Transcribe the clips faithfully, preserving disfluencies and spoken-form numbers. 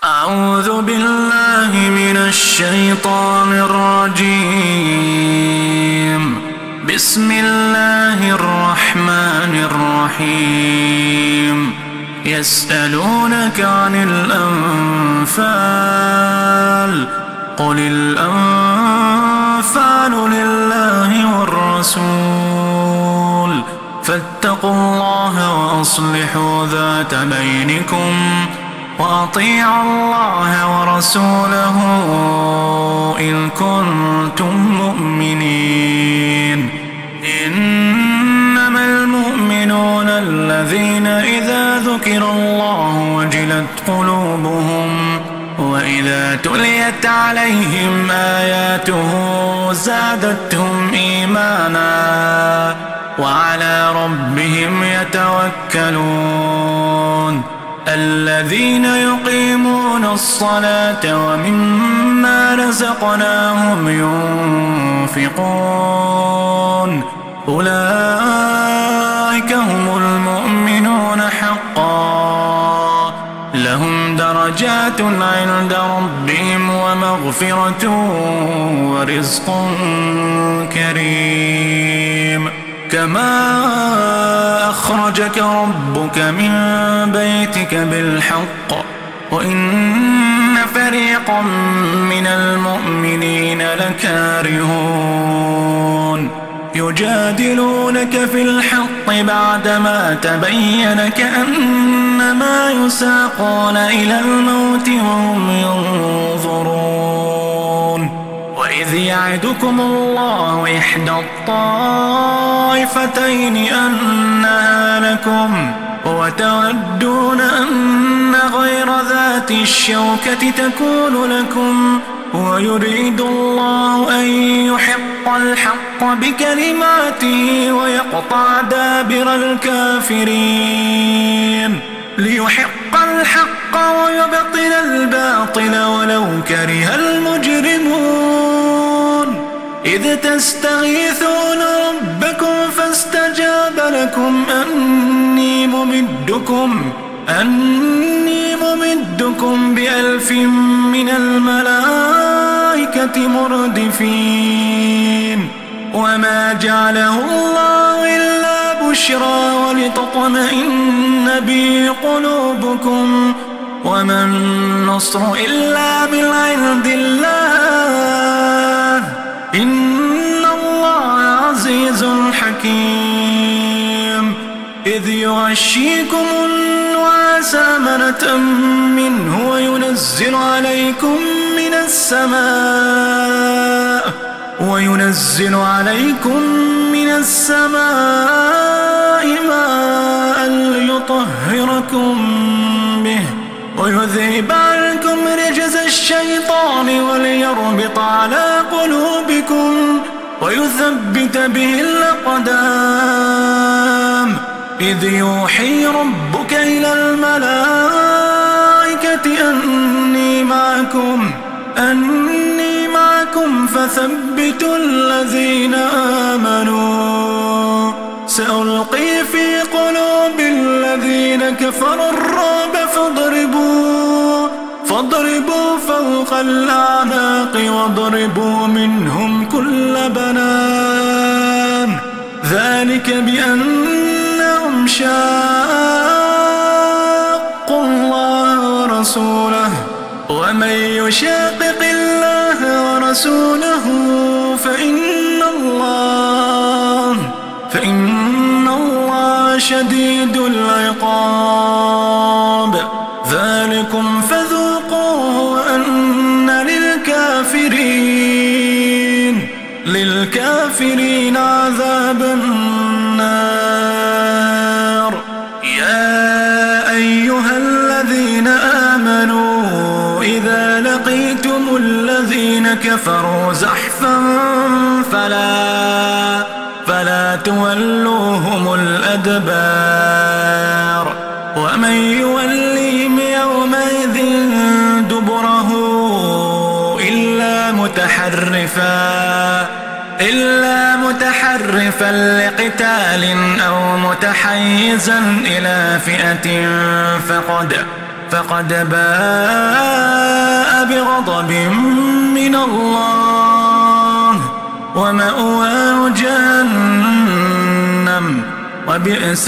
أعوذ بالله من الشيطان الرجيم. بسم الله الرحمن الرحيم. يسألونك عن الأنفال قل الأنفال لله والرسول فاتقوا الله وأصلحوا ذات بينكم وأطيعوا الله ورسوله إن كنتم مؤمنين. إنما المؤمنون الذين إذا ذكر الله وجلت قلوبهم وإذا تليت عليهم آياته زادتهم إيمانا وعلى ربهم يتوكلون. الذين يقيمون الصلاة ومما رزقناهم ينفقون أولئك هم المؤمنون حقا لهم درجات عند ربهم ومغفرة ورزق كريم. كما أخرجك ربك من بيتك بالحق وإن فريقا من المؤمنين لكارهون يجادلونك في الحق بعدما تبين كأنما يساقون إلى الموت وهم ينظرون. وإذ يعدكم الله إحدى الطائفتين أنها لكم وتودون أن غير ذات الشوكة تكون لكم ويريد الله أن يحق الحق بكلماته ويقطع دابر الكافرين ليحق الحق ويبطل الباطل ولو كره المجرمون. إذ تستغيثون ربكم فاستجاب لكم أني ممدكم أني ممدكم بألف من الملائكة مردفين. وما جعله الله إلا بشرى ولتطمئن به قلوبكم وما النصر إلا من عند الله إن الله عزيز حكيم. إذ يغشيكم النعاس أمنة منه وينزل عليكم من السماء وينزل عليكم من السماء ماء ليطهركم به ويذهب عنكم رجز الشيطان وليربط على قلوبكم ويثبت به الأقدام. إذ يوحي ربك إلى الملائكة أني معكم أني معكم فثبتوا الذين آمنوا سألقي في قلوب الذين كفروا الرعب فاضربوا فاضربوا فوق الأعناق واضربوا منهم كل بنان. ذلك بأنهم شاقوا الله ورسوله ومن يشاقق الله ورسوله فإن الله فإن الله شديد العقاب. ذلكم فذوقوه وأن للكافرين للكافرين عذاب النار. يا أيها الذين آمنوا إذا لقيتم الذين كفروا زحفا فلا فلا تولوهم الأدبار ومن يوليهم يومئذ دبره إلا متحرفا إلا متحرفا لقتال أو متحيزا إلى فئة فقد فقد باء غضب من الله ومأواه جهنم وبئس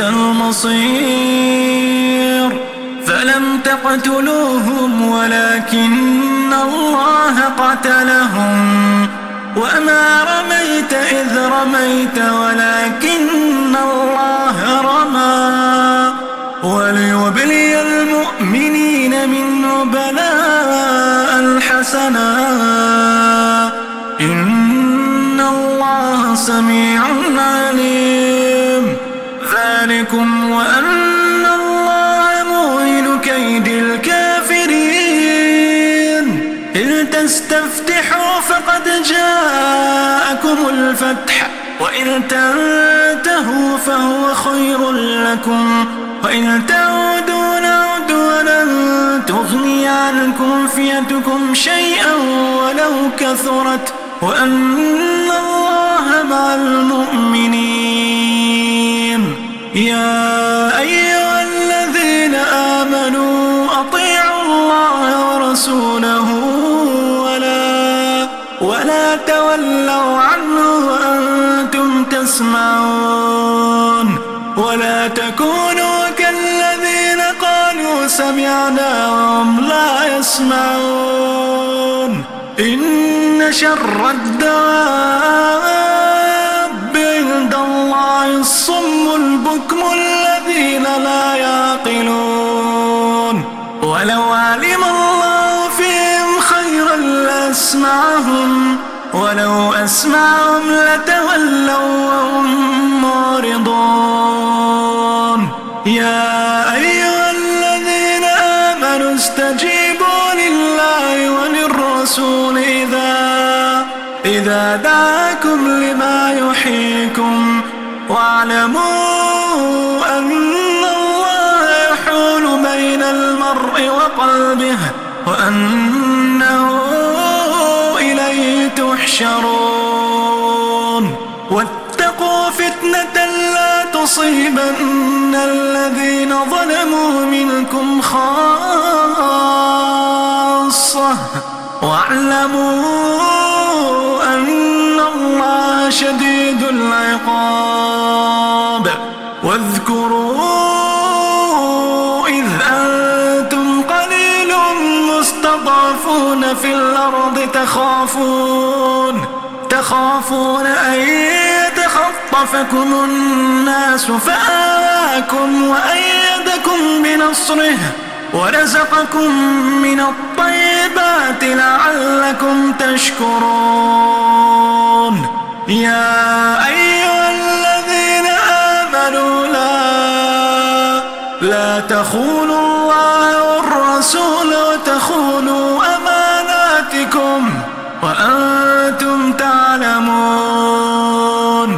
المصير. فلم تقتلوهم ولكن الله قتلهم وما رميت إذ رميت ولكن الله رمى وليبلي المؤمنين منه بلاء حسنا إن الله سميع عليم. ذلكم وأن الله موهن كيد الكافرين. إذ تستفتحوا فقد جاءكم الفتح وإن تنتهوا فهو خير لكم وإن تعودوا نعد ولن تغني عنكم فئتكم شيئا ولو كثرت وأن الله مع المؤمنين. يا أيها الذين آمنوا أطيعوا الله ورسوله ولا ولا تولوا عنه وأنتم تسمعون ولا تكونوا كالذين قالوا سمعنا وهم لا يسمعون. إن شر الدواب عند الله الصم البكم الذين لا يعقلون. ولو علم الله فيهم خيرا لأسمعهم ولو أسمعهم لتولوا وهم معرضون. يا أيها الذين آمنوا استجيبوا لله وللرسول إذا إذا دعاكم لما يحييكم واعلموا أن الله يحول بين المرء وقلبه وأنه إليه تحشرون. واتقوا فتنة لا تصيبن الذين ظلموا منكم خاصة واعلموا أن الله شديد العقاب. واذكروا إذ أنتم قليل مستضعفون في الأرض تخافون تخافون أن يتخطفكم الناس فآواكم وأيدكم بنصره ورزقكم من الطيبات لعلكم تشكرون. يا أيها الذين آمنوا لا لا تخونوا الله والرسول وتخونوا أماناتكم وأنتم تعلمون.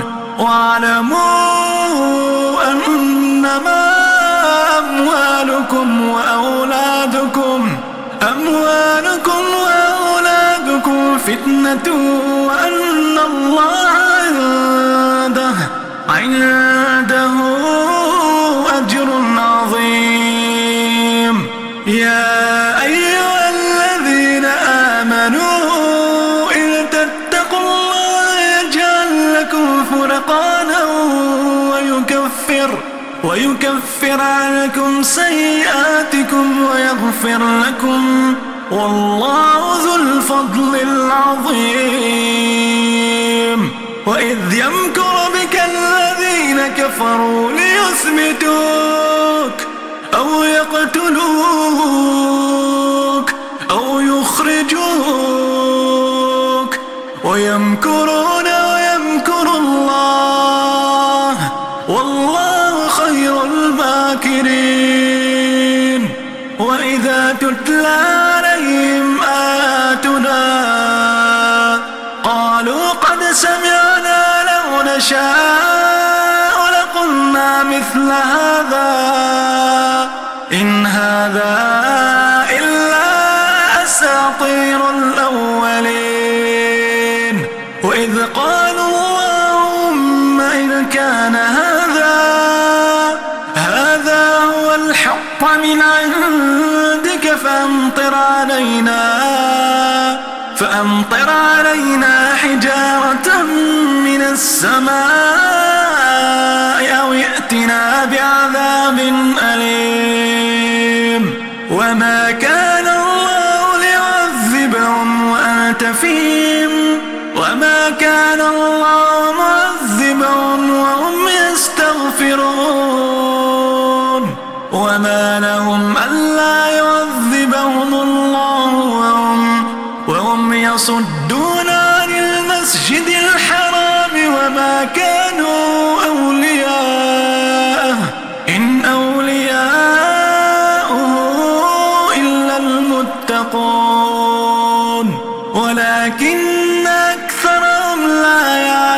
واعلموا أنما أموالكم وأولادكم أموالكم وأولادكم فتنة وأن الله عنده عنده أجر عظيم. يا أيها الذين آمنوا إن تتقوا الله يجعل لكم فرقانا ويكفر ويكفر عنكم سيئاتكم ويغفر لكم والله ذو الفضل العظيم. وإذ يمكر بك الذين كفروا ليثبتوك أو يقتلوك أو يخرجوك ويمكرون ويمكر الله والله خير الماكرين. وإذا تتلى عليهم آياتنا قالوا قد سمعنا لو نشاء لقلنا مثل هذا إن هذا إلا أساطير الأولين. وإذ قالوا اللهم إن كان هذا هذا هو الحق من عندك فامطر علينا فأمطر علينا حجارة من السماء أو ائتنا بعذاب أليم وما كان الله ليعذبهم وأنت فيهم وما كان الله معذبهم وهم يستغفرون وما لهم ألا يعذبهم الله وهم, وهم يصدون عن المسجد الحرام وما كانوا أولياءه إن أولياؤه إلا المتقون ولكن أكثرهم لا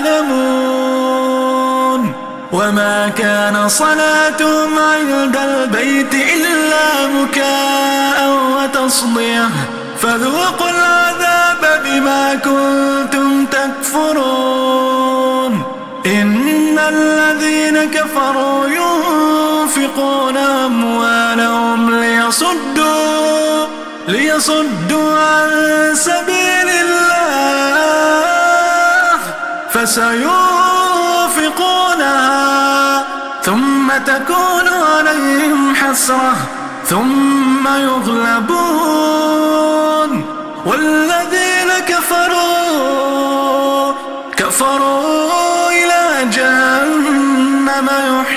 يعلمون وما كان صلاتهم عند البيت إلا مكاء وتصدية فذوقوا العذاب بما كنتم تكفرون إن الذين كفروا ينفقون أموالهم ليصدوا ليصدوا عن سبيل الله فسينفقونها ثم تكون عليهم حسرة ثم يغلبون والذين كفروا كفروا إلى جهنم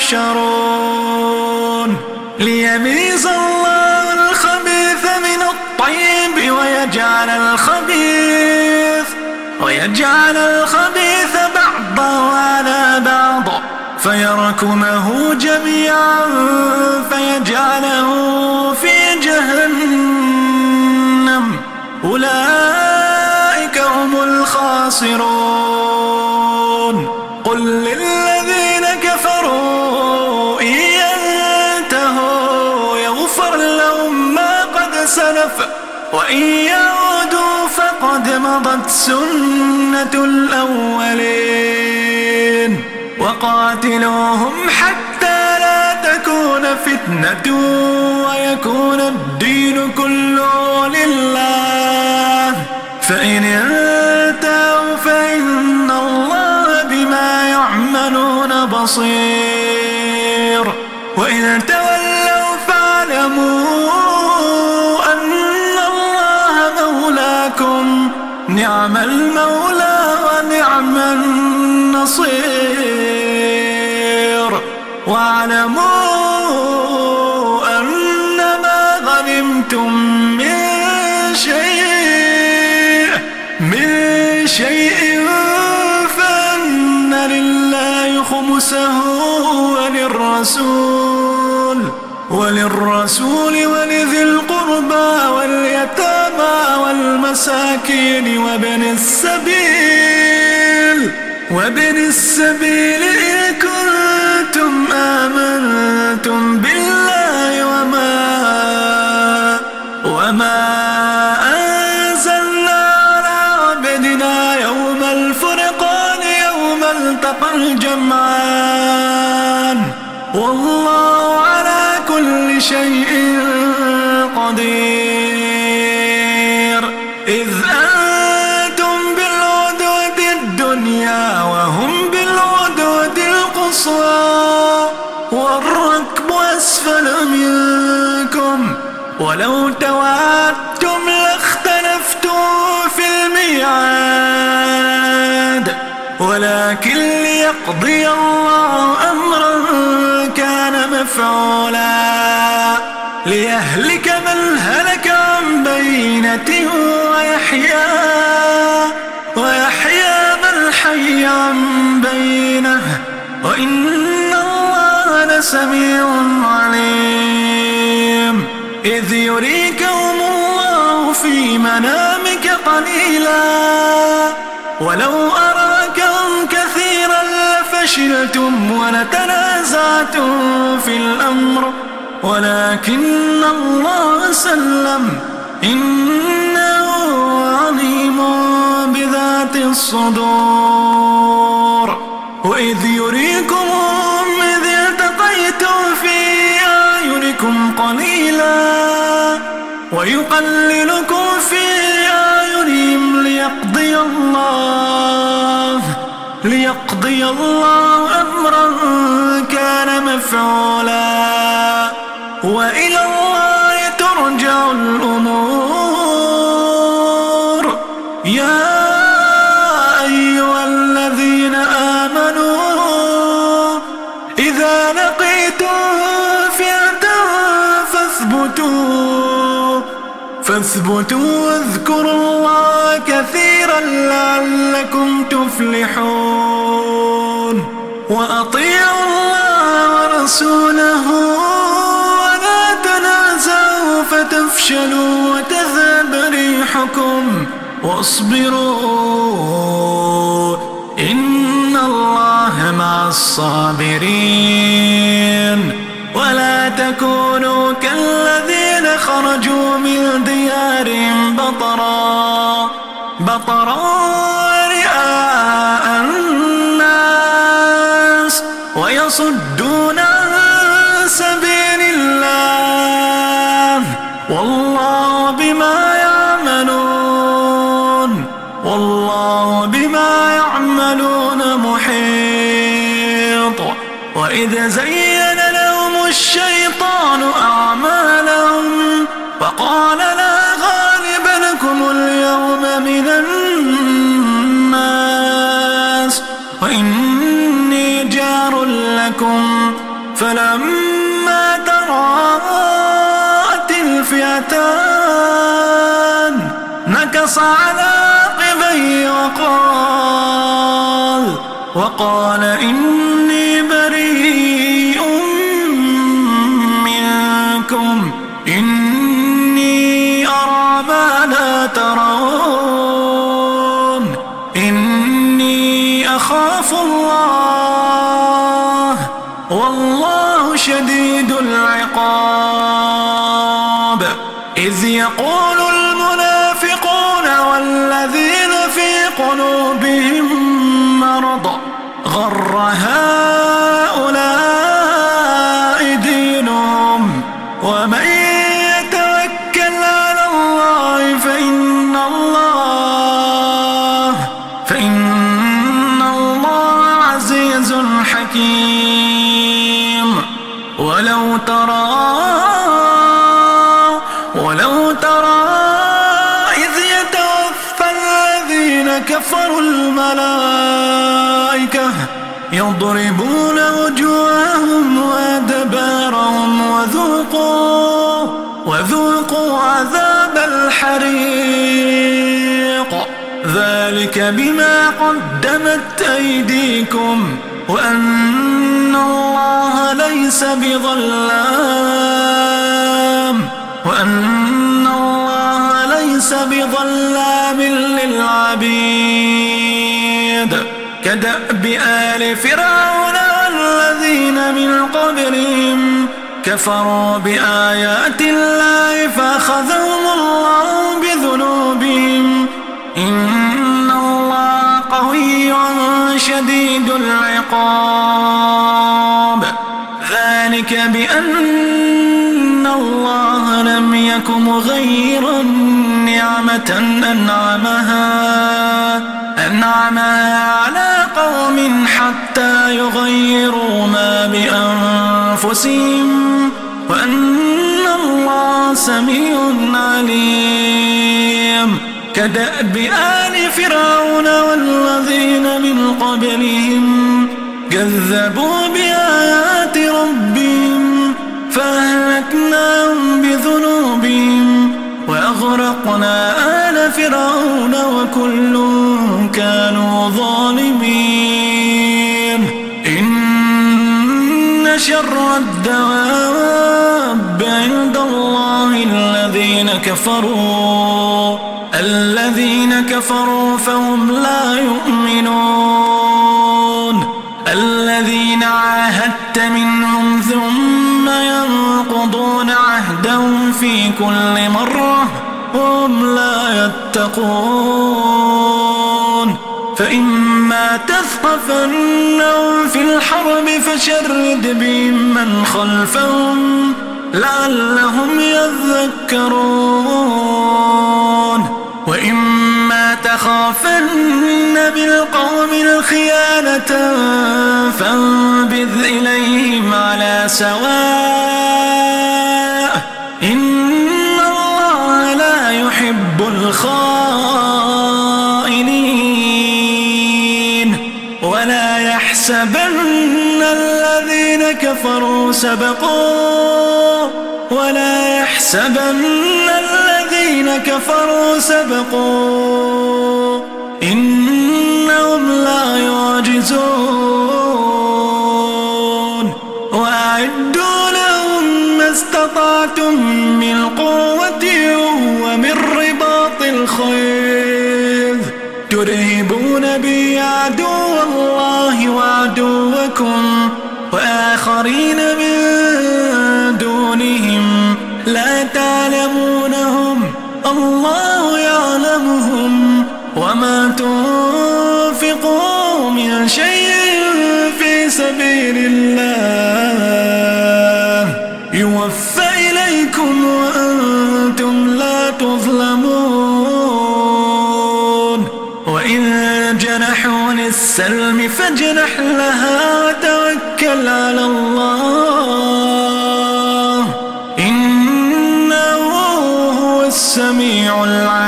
يحشرون ليميز الله الخبيث من الطيب ويجعل الخبيث ويجعل الخبيث بعضه على بعض فيركمه جميعا فيجعله في جهنم أولئك هم الخاسرون قل للذين كفروا إن ينتهوا يغفر لهم ما قد سلف وإن يعودوا فقد مضت سنة الأولين وقاتلوهم حتى لا تكون فتنة ويكون الدين كله لله فإن انتهوا فإن الله بما يعملون بصير وإن تولوا فاعلموا أن الله مولاكم نعم المولى ونعم النصير واعلموا أنما غنمتم من شيء من شيء فأن لله خمسه وللرسول وللرسول ولذي القربى واليتامى والمساكين وابن السبيل وابن السبيل إن كنتم آمنتم بالله وما وما أنزلنا على عبدنا يوم الفرقان يوم التقى الجمعان والله على كل شيء قدير إذ أنتم بالعدوة الدنيا وهم بالعدوة القصوى والركب أسفل منكم ولو توعدتم لاختلفتم في الميعاد ولكن ليقضي الله أمرا كان مفعولا ليهلك من هلك عن بينة ويحيى ويحيى من حي عن بينه وإن الله لسميع عليم إذ يريكهم الله في منامك قليلا ولو أراكهم كثيرا لفشلتم ولتنازعتم في الأمر ولكن الله سلم إنه عليم بذات الصدور وإذ يريكمهم إذ التقيتم في أعينكم قليلا ويقللكم في أعينهم يقضي الله أمرا كان مفعولا وإلى الله ترجع الأمور. يا أيها الذين آمنوا إذا لقيتم فئة فاثبتوا فاثبتوا واذكروا الله كثيرا لعلكم تفلحون. وأطيعوا الله ورسوله ولا تنازعوا فتفشلوا وتذهب ريحكم واصبروا إن الله مع الصابرين. ولا تكونوا كالذين خرجوا من ديارهم بطرا بطرا رئاء الناس ويصدون عن سبيل الله والله بما يعملون والله بما يعملون محيط. وإذ زين لهم الشيطان أعمالهم وقال لا غالب لكم اليوم من الناس وإني جار لكم فلما تراءت الفئتان نكص على عقبيه وقال وقال إني بريء منكم إني أرى ما لا ترون إني أخاف الله والله شديد العقاب. إذ يقول المنافقون والذين في قلوبهم مرض غر هؤلاء دينهم ومن يتوكل على الله فإن الله فإن الله عزيز حكيم. ولو ترى ولو ترى إذ يتوفى الذين كفروا الملائكة يضربون وجوههم وأدبارهم وذوقوا وذوقوا عذاب الحريق ذلك بما قدمت أيديكم وأن الله ليس بظلام وأن الله ليس بظلام للعبيد. كدأب آل فرعون والذين من قبلهم كفروا بآيات الله فأخذهم الله بذنوبهم إن الله قوي شديد العقاب. ذلك بأن الله لم يك مغيرا نعمة أنعمها أنعمها على قوم حتى يغيروا ما بأنفسهم وأن الله سميع عليم. كدأب آل فرعون والذين من قبلهم كذبوا بآيات ربهم فأهلكناهم بذنوبهم وأغرقنا آل فرعون وكل كانوا ظالمين. إن شر الدواب عند الله الذين كفروا الذين كفروا فهم لا يؤمنون. الذين عاهدت منهم ثم ينقضون عهدهم في كل مرة وهم لا يتقون. فإما تثقفنهم في الحرب فشرد بهم من خلفهم لعلهم يذكرون. وإما تخافن بالقوم الخيانة فانبذ إليهم على سواء إن الله لا يحب الخائنين ولا يحسبن الذين كفروا سبقوا ولا يحسبن الذين كفروا سبقوا إنهم لا يعجزون وأعدوا لهم ما استطعتم من قوة ومن رباط الخيل ترهبون به عدو الله وعدوكم وآخرين من دونهم لا تعلمونهم الله يعلمهم وما تنفقوا من شيء في سبيل الله يوفى إليكم وأنتم لا تظلمون وإن جنحوا للسلم فاجنح لها وتوكل على الله إنه هو السميع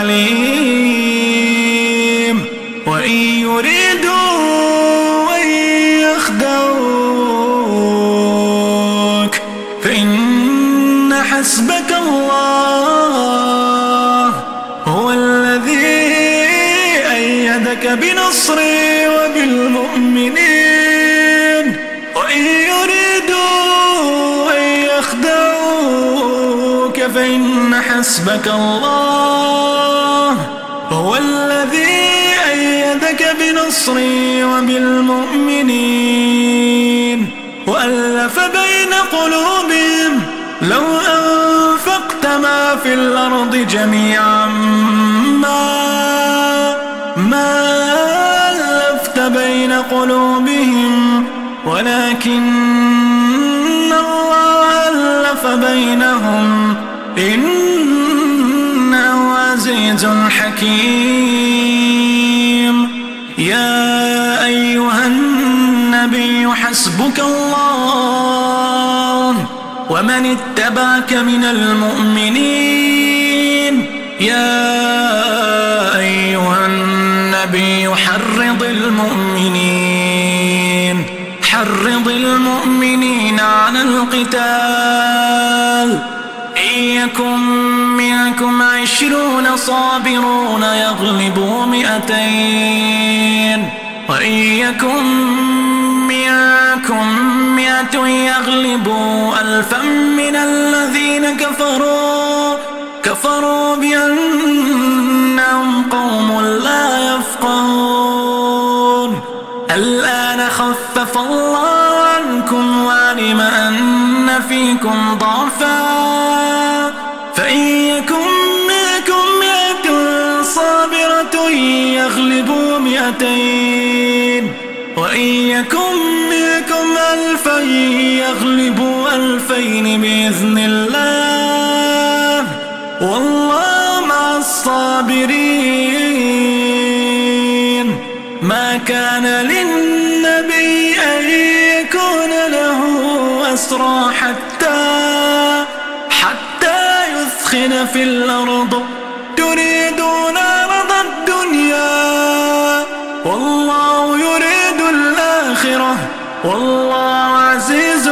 العليم وإن يريدوا أن يخدعوك فإن حسبك الله هو الذي أيدك بنصره وبالمؤمنين وإن يريدوا أن يخدعوك فإن حسبك الله هو الذي أيدك بنصره وبالمؤمنين وألف بين قلوبهم لو أنفقت ما في الأرض جميعا ما ما ألفت بين قلوبهم ولكن الله ألف بينهم إنه عزيز حكيم يا أيها النبي حسبك الله ومن اتبعك من المؤمنين يا أيها النبي حرض المؤمنين حرض المؤمنين على القتال إن يكن منكم عشرون صابرون يغلبوا مئتين وإن يكن منكم مئة يغلبوا ألفا من الذين كفروا كفروا بأنهم قوم لا يفقهون الآن خفف الله عنكم وعلم أن فيكم ضعفا فإن يكن منكم مئة صابرة يغلبوا مئتين وإن يكن منكم ألفا يغلبوا ألفين بإذن الله والله مع الصابرين ما كان للنبي أن يكون له أسرى حتى حتى يثخن في الأرض تريدون عرض الدنيا والله يريد الآخرة والله عزيز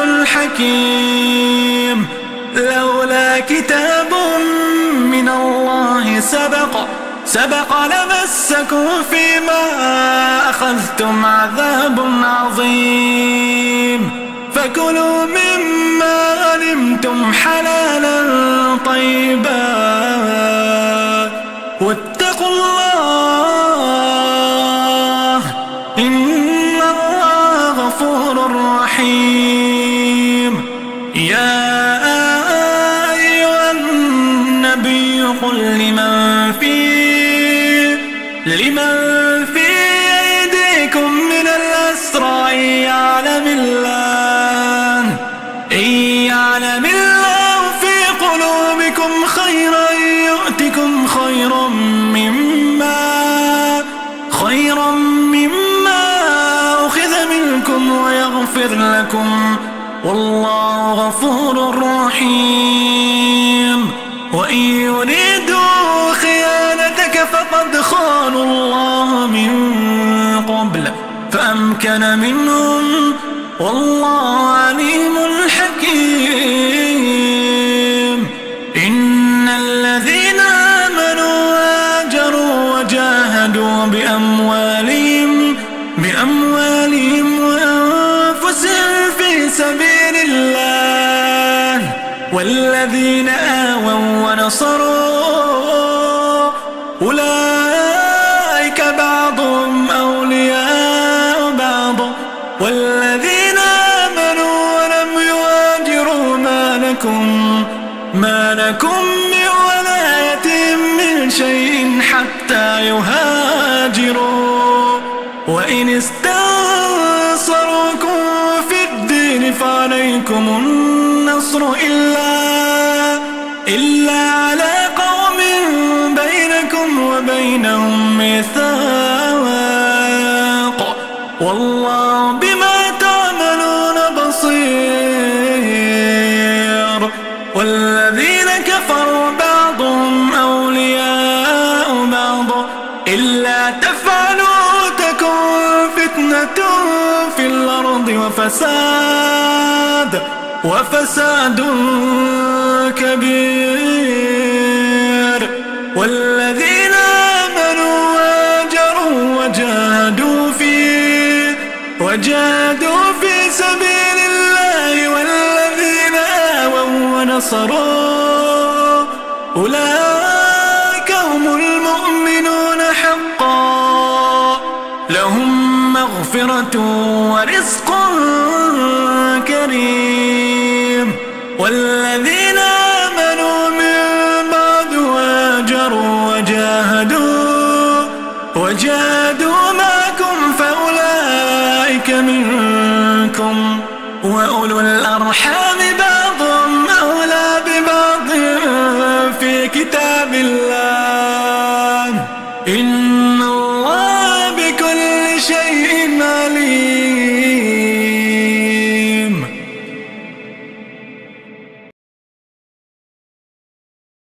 حكيم لولا كتاب من الله سبق سبق لمسكم فيما أخذتم عذاب عظيم فكلوا مما غنمتم حلالا طيبا واتقوا الله إن الله غفور رحيم يا أيها النبي قل لمن في لمن في أيديكم من الأسرى يعلم الله إن يعلم الله في قلوبكم خيرا يؤتكم خيرا مما خيرا يغفر لكم والله غفور رحيم. وإن يريدوا خيانتك فقد خانوا الله من قبل فأمكن منهم والله عليم حكيم. إن الذين آمنوا وهاجروا وجاهدوا بأموالهم بأموالهم وأنفسهم في سبيل الله والذين آووا ونصروا أولئك بعضهم أولياء بعض والذين آمنوا ولم يهاجروا ما لكم ما لكم من ولايتهم من شيء حتى يهاجروا. وإن استنصروكم في الدين فعليكم النصر إلا إلا على قوم بينكم وبينهم ميثاق والله بما تعملون بصير. والذين كفروا بعضهم أولياء بعض إلا تفعلوا تكن فتنة في الأرض وفساد وفساد كبير. والذين آمنوا وهاجروا وجاهدوا في وجاهدوا في سبيل الله والذين آووا ونصروا أولئك هم المؤمنون حقا لهم مغفرة ورزق كريم. والذين آمنوا من بعد وهاجروا وجاهدوا وجاهدوا معكم فأولئك منكم وأولو الأرحام بعضهم أولى ببعض في كتاب الله إن الله بكل شيء عليم.